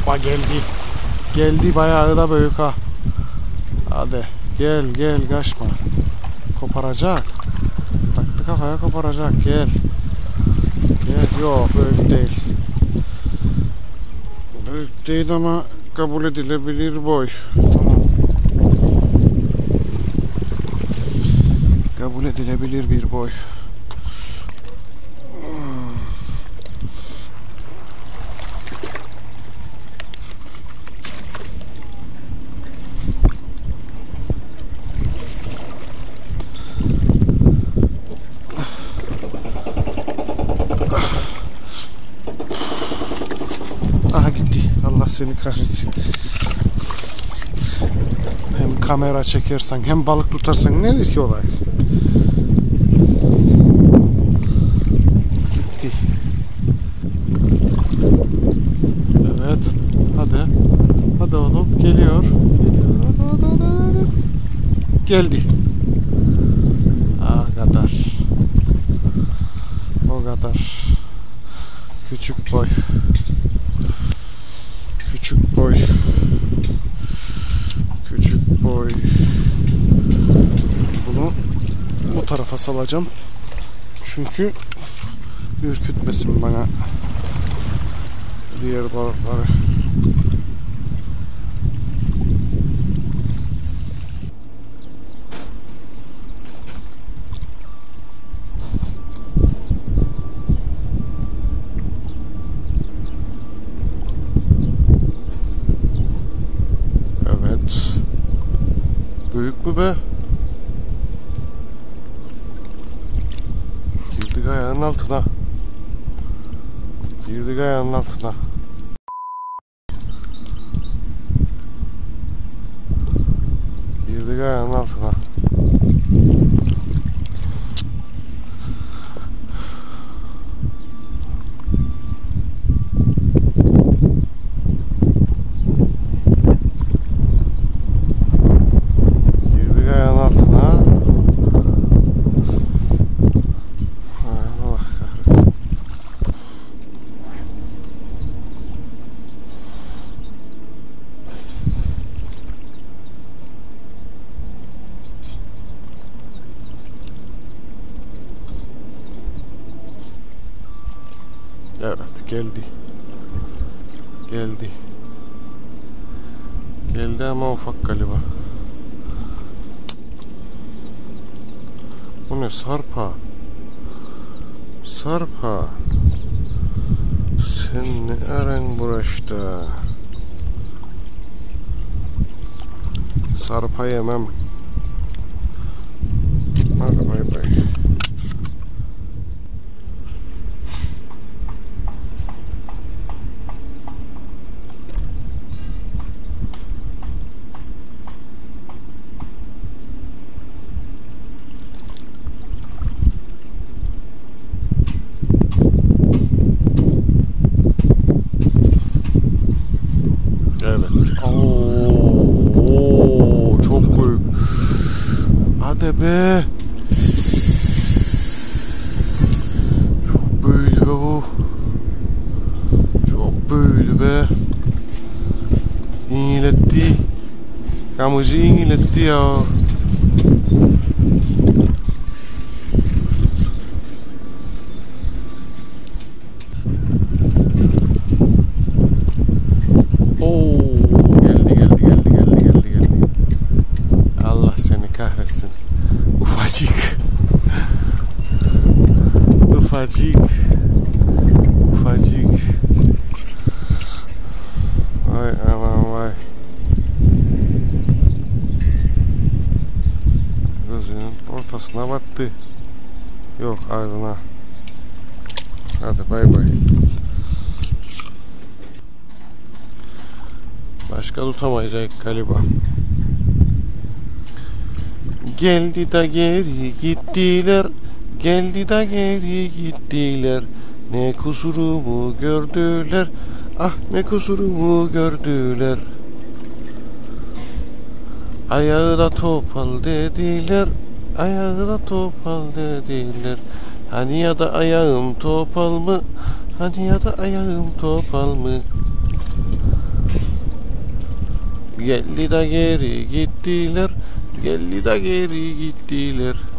Kaçma geldi. Geldi bayağı da büyük ha. Hadi gel gel kaçma. Koparacak. Taktı kafaya koparacak gel. Gel yok büyük değil. Büyük değil ama kabul edilebilir boy. Tamam. Kabul edilebilir bir boy. Aha gitti. Allah seni kahretsin. Hem kamera çekersen hem balık tutarsan nedir ki olay? Gitti. Evet. Hadi. Hadi oğlum. Geliyor. Geliyor. Hadi. Geldi. Ah kadar. O kadar. Küçük boy. Küçük boy. Küçük boy. Bunu bu tarafa salacağım. Çünkü ürkütmesin bana diğer balıkları. Büyük mü be? Girdik ayağının altına. Girdik ayağının altına. Girdik ayağının altına. Evet geldi. Geldi. Geldi ama ufak galiba. Bu ne sarpa? Sarpa. Sen ne aren bulaşta? Sarpa yemem. Hadi bay bay. Çok büyük. Hadi be. Çok büyüdü be bu. Çok büyüdü be. İğiletti. Kamucu İğiletti ya. Ufacık. Ufacık. Ufacık. Vay aman vay. Gözünün ortasına battı. Yok ağzına. Hadi bay bay. Başka tutamayacak galiba. Geldi de geri gittiler, geldi de geri gittiler. Ne kusurumu gördüler, ah ne kusurumu gördüler. Ayağı da topal dediler, ayağı da topal dediler. Hani ya da ayağım topal mı, hani ya da ayağım topal mı? Geldi de geri gittiler. Geldi de geri gittiler.